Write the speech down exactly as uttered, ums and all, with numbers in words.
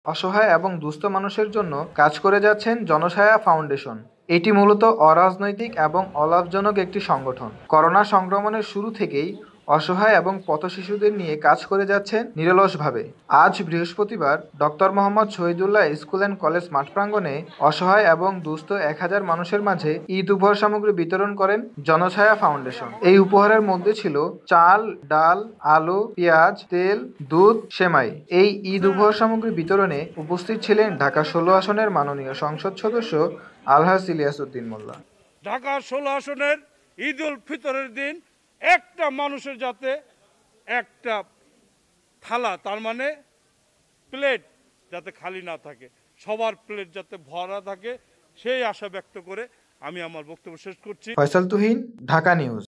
অসহায় এবং দুস্থ মানুষের জন্য কাজ করে যাচ্ছেন জনছায়া ফাউন্ডেশন। এটি মূলত অরাজনৈতিক এবং অলাভজনক একটি সংগঠন। করোনা সংক্রমণের শুরু থেকেই অসহায় এবং পথশিশুদের নিয়ে কাজ করে যাচ্ছেন নিরলসভাবে। আজ বৃহস্পতিবার doctor Mohammad Shahidullah school and college মাঠ প্রাঙ্গণে অসহায় এবং দুস্থ এক হাজার মানুষের মাঝে ঈদ উপহার সামগ্রী বিতরণ করেন জনছায়া ফাউন্ডেশন। এই উপহারের মধ্যে ছিল চাল, ডাল, আলু, পেঁয়াজ, তেল, দুধ, সেমাই। এই ঈদ উপহার সামগ্রী বিতরণে উপস্থিত ছিলেন ঢাকা ষোলো আসনের মাননীয় সংসদ সদস্য আলহাজ ইলিয়াস উদ্দিন মোল্লা। ঢাকা ষোলো আসনের ঈদ উল ফিতরের দিন একটা মানুষের যাতে একটা থালা, তার মানে প্লেট যাতে খালি না থাকে, সবার প্লেট যাতে ভরা থাকে, সেই আশা ব্যক্ত করে আমি আমার বক্তব্য শেষ করছি। ফয়সাল তুহিন, ঢাকা নিউজ।